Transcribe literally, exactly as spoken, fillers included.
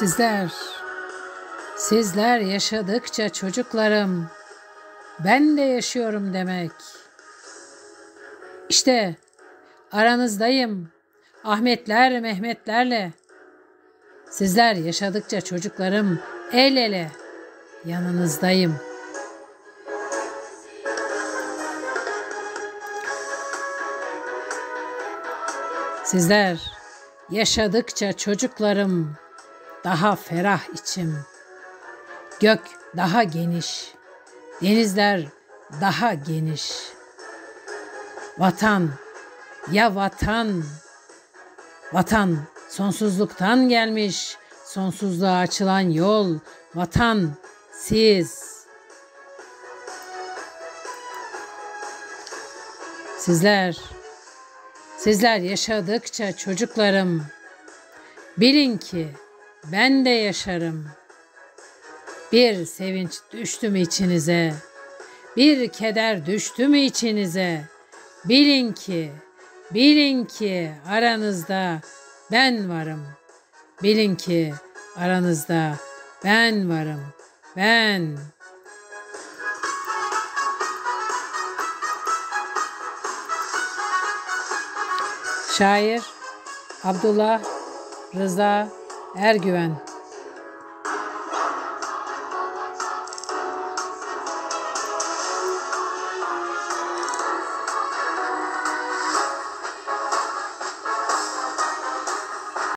Sizler, sizler yaşadıkça çocuklarım, ben de yaşıyorum demek. İşte aranızdayım, Ahmetler, Mehmetlerle. Sizler yaşadıkça çocuklarım, el ele yanınızdayım. Sizler yaşadıkça çocuklarım, daha ferah içim. Gök daha geniş, denizler daha geniş. Vatan, ya vatan, vatan sonsuzluktan gelmiş, sonsuzluğa açılan yol, vatan siz. Sizler, sizler yaşadıkça çocuklarım, bilin ki ben de yaşarım. Bir sevinç düştü mü içinize, bir keder düştü mü içinize, bilin ki, bilin ki aranızda ben varım. Bilin ki aranızda ben varım, ben. Şair Abdullah Rıza Ergüven.